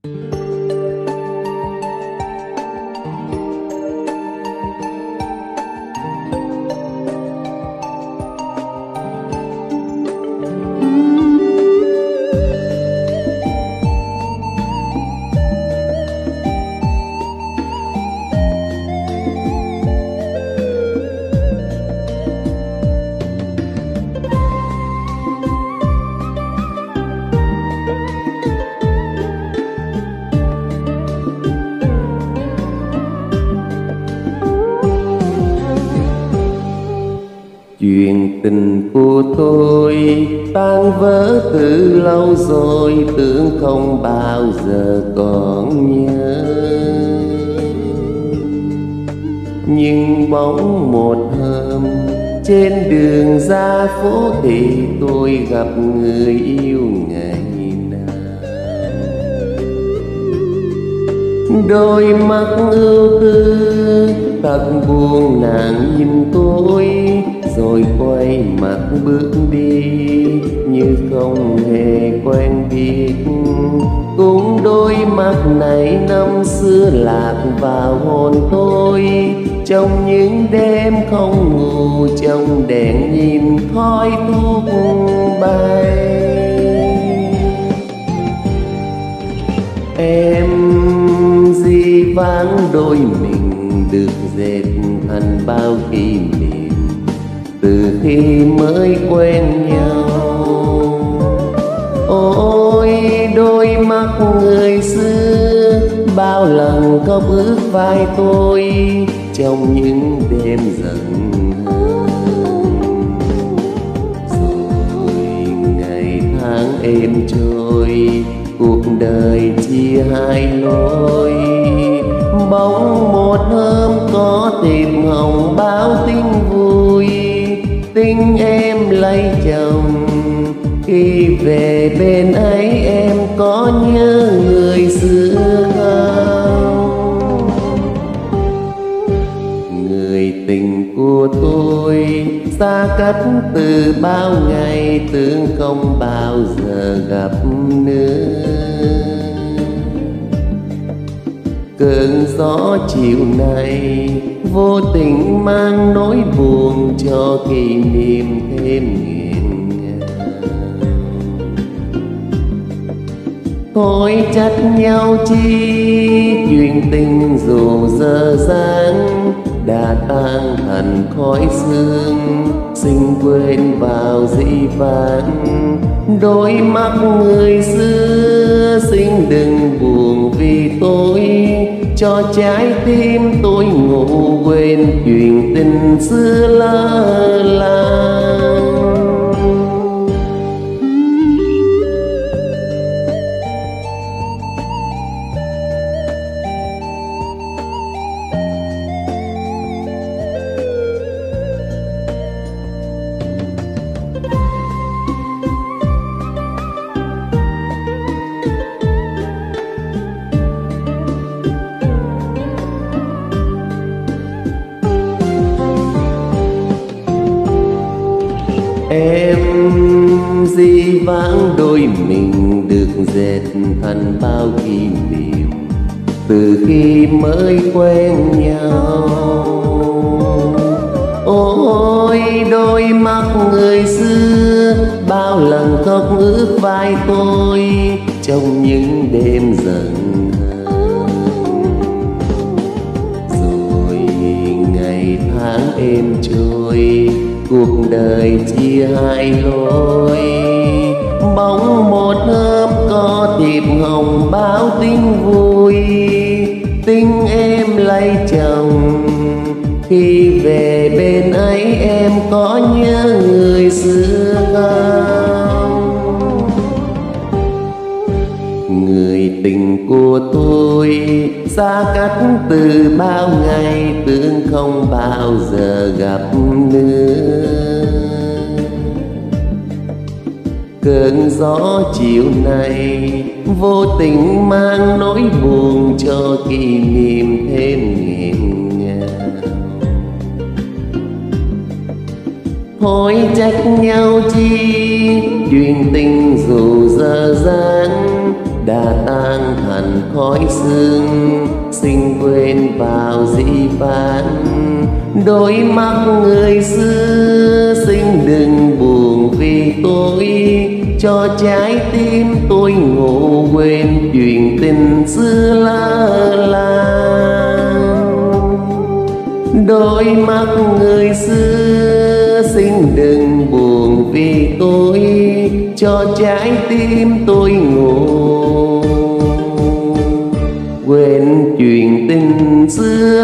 Chuyện tình của tôi tan vỡ từ lâu rồi, tưởng không bao giờ còn nhớ. Nhưng bỗng một hôm trên đường ra phố thì tôi gặp người yêu ngày nào. Đôi mắt ưu tư thật buồn, nàng nhìn tôi rồi quay mặt bước đi như không hề quen biết. Cũng đôi mắt này năm xưa lạc vào hồn tôi, trong những đêm không ngủ, trong đèn nhìn khói thuốc bay. Em dĩ vãng đôi mình được dệt thành bao kỷ niệm từ khi mới quen nhau. Ôi đôi mắt người xưa bao lần khóc ướt vai tôi trong những đêm giận hờn. Rồi ngày tháng êm trôi, cuộc đời chia hai lối. Bỗng một hôm có thiệp hồng báo tin vui, tin em lấy chồng. Khi về bên ấy em có nhớ người xưa không? Người tình của tôi xa cách từ bao ngày, tưởng không bao giờ gặp nữa. Cơn gió chiều nay vô tình mang nỗi buồn cho kỷ niệm thêm nghẹn ngào. Thôi trách nhau chi, chuyện tình dù dở dang đã tan thành khói sương, xin quên vào dĩ vãng. Đôi mắt người xưa xin đừng buồn vì tôi, cho trái tim tôi ngủ quên chuyện tình xưa lơ là. Em dĩ vãng đôi mình được dệt thành bao kỷ niệm từ khi mới quen nhau. Ôi đôi mắt người xưa bao lần khóc ướt vai tôi trong những đêm giận hờn. Rồi ngày tháng êm trôi, cuộc đời chia hai lối. Bỗng một hôm có thiệp hồng báo tin vui, tin em lấy chồng. Khi về bên ấy em có nhớ người xưa không? Người tình của tôi xa cách từ bao ngày, tưởng không bao giờ gặp nữa. Cơn gió chiều nay vô tình mang nỗi buồn cho kỷ niệm thêm nghẹn ngào. Thôi trách nhau chi, chuyện tình dù dở dang đã tan thành khói sương, xin quên vào dĩ vãng. Đôi mắt người xưa xin đừng buồn vì tôi, cho trái tim tôi ngủ quên chuyện tình xưa lơ là. Đôi mắt người xưa xin đừng buồn vì tôi, cho trái tim tôi ngủ quên chuyện tình xưa